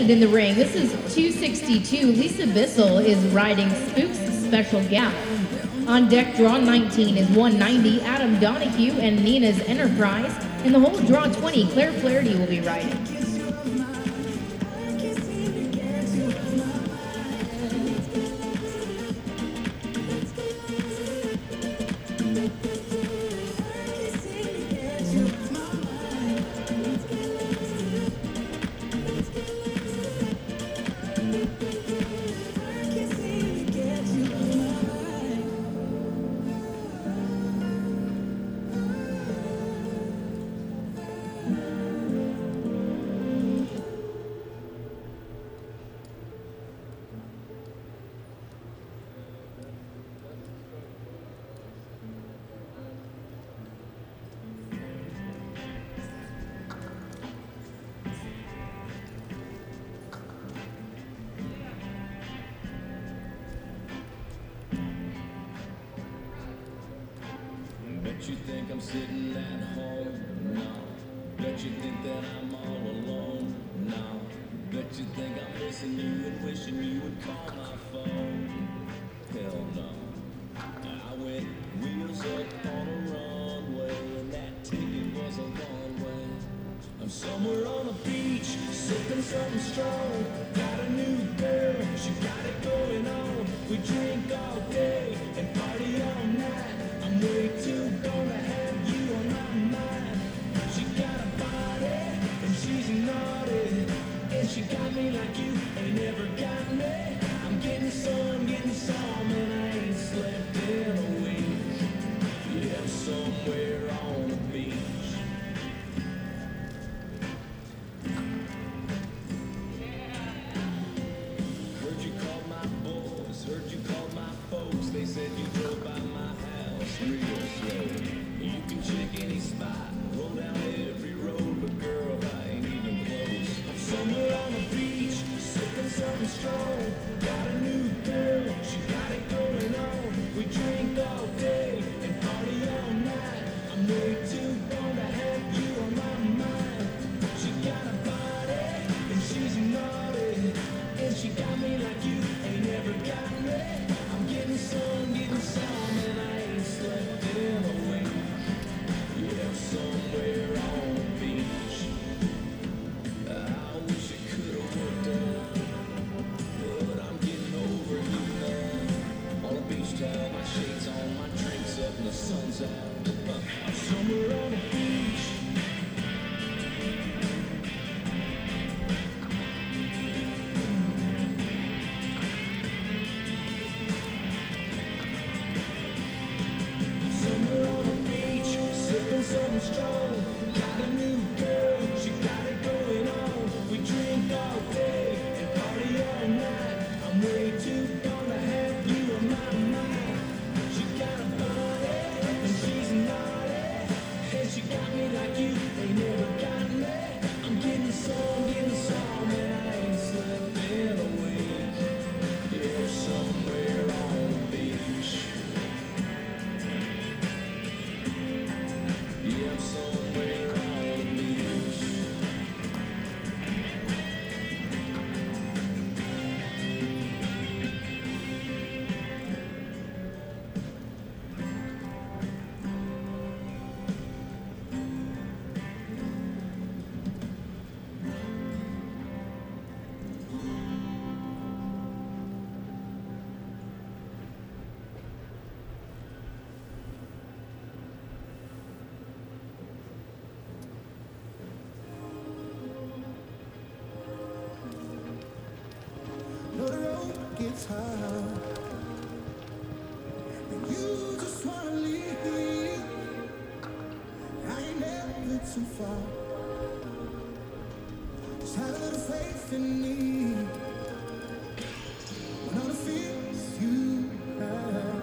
entered in the ring. This is 262. Lisa Bissell is riding Spook's Special Gal. On deck, draw 19 is 190. Adam Donahue and Nina's Enterprise. In the hole, draw 20. Claire Flaherty will be riding. Bet you think I'm sitting at home? No. Bet you think that I'm all alone? No. Bet you think I'm missing you and wishing you would call my phone? Hell no. I went wheels up on a runway, and that ticket was a long way. I'm somewhere on a beach, sipping something strong. Got a new girl, she got it going on. We drink all day and party all night. I'm way too gonna have you on my mind. She got a body and she's naughty, and she got me like you ain't never got me. I'm getting some, and I ain't slept in a week. Yeah, I'm somewhere on the beach. Heard you called my boys, heard you called my folks. They said you drove by my house real slow. You can check any spot, roll down every road, but girl, I ain't even close. I'm somewhere on the beach, sipping something strong. Got a new girl, she got it going on. We drink all day and party all night. I'm way too gonna have you on my mind. She got a body and she's naughty, and she got me like you ain't never got me. I'm getting some, and I ain't slept in a week. Yeah, I'm somewhere on the beach. I wish it could've worked out, but I'm getting over you now. On a beach towel, my shades on, my drinks up, and the sun's out. I'm somewhere on the beach. Somewhere on the beach, sipping something strong. Got a new girl, she got it going on. We drink all day and party all night. I'm way too gonna have you on my mind. She got a body and she's naughty, and she got me like you ain't never got me. I'm getting some, and I ain't slept in a week. Yeah, somewhere on the beach. Yeah, I'm somewhere on the beach. No, the road gets hard, and you just wanna leave. I ain't never too far. Just have a little faith in me. When all the fears you have,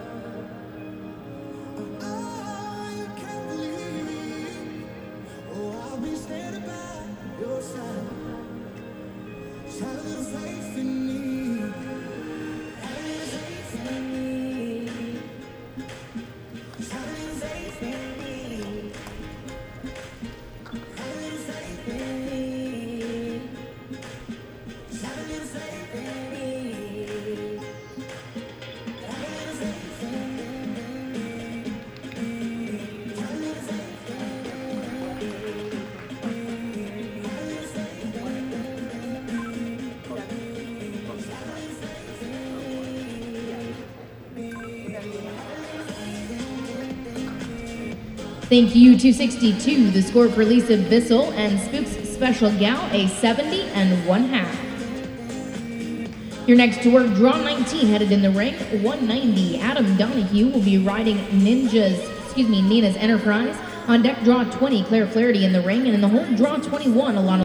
you can't believe. Oh, I'll be standing by your side. Just have a little faith in me. Have a little faith in me. Just have a little faith in me. Have a little faith in me. Just Thank you, 262. The score for Lisa Bissell and Spooks Special Gal, a 70 1/2. Your next to work, draw 19, headed in the ring, 190. Adam Donahue will be riding Nina's Enterprise. On deck, draw 20, Claire Flaherty in the ring, and in the hold, draw 21, Alana